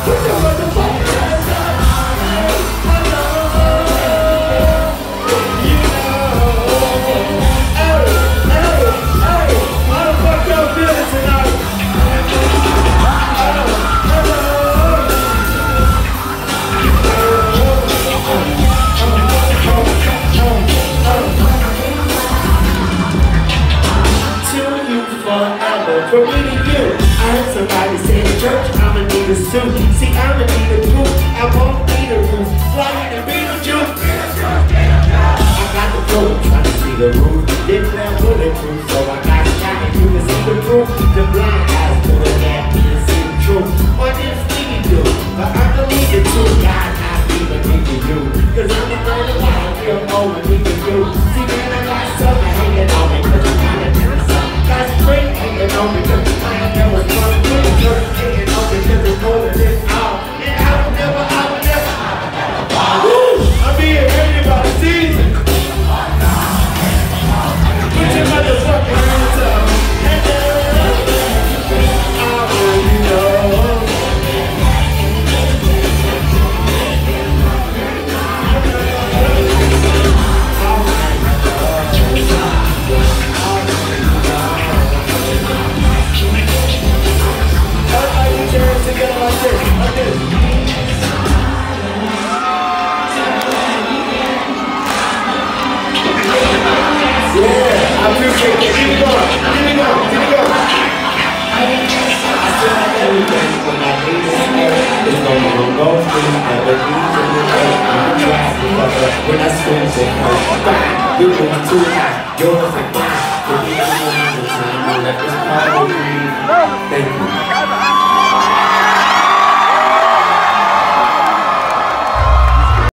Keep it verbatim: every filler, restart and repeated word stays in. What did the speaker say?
For me to you, I heard somebody say in church, I'ma need a suit. See, I'ma need a group, I won't need a roof. Flying the Beetlejuice. I got the flow, trying to see the roof. Didn't wear bulletproof, so I got shot. You can see the proof. The blind eyes to look at me and see the truth. What did Stevie do? But I believe it too. God, I even need you. Cause I'm a man of I feel more than we can do. See, man, I got something hanging on me, cause I'm kind of innocent. Got straight hanging on me, cause I ain't never fun. Pretty good hanging on me, cause it's more than this all. And I would never, I would never, I would never. Woo! I'm being ready by the season. Put your motherfucking hands up. Hands up. I already know. When I swing so hard, you're going too high, yours and mine.